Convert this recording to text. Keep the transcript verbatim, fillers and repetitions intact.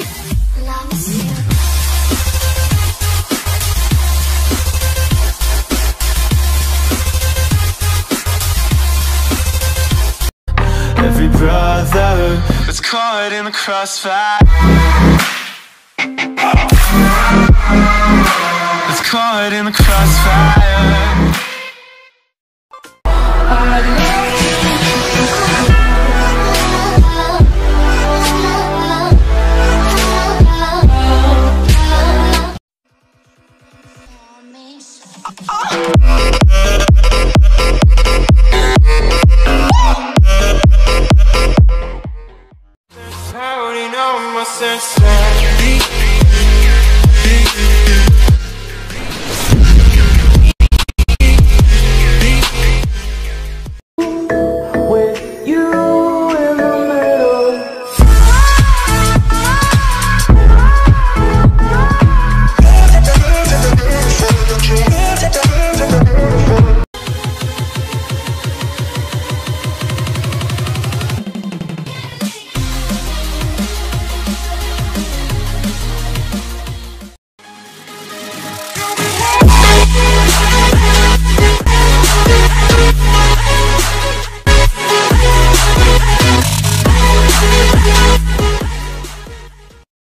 loves you. Every brother that's caught in the crossfire, that's caught in the crossfire. Counting on my senses.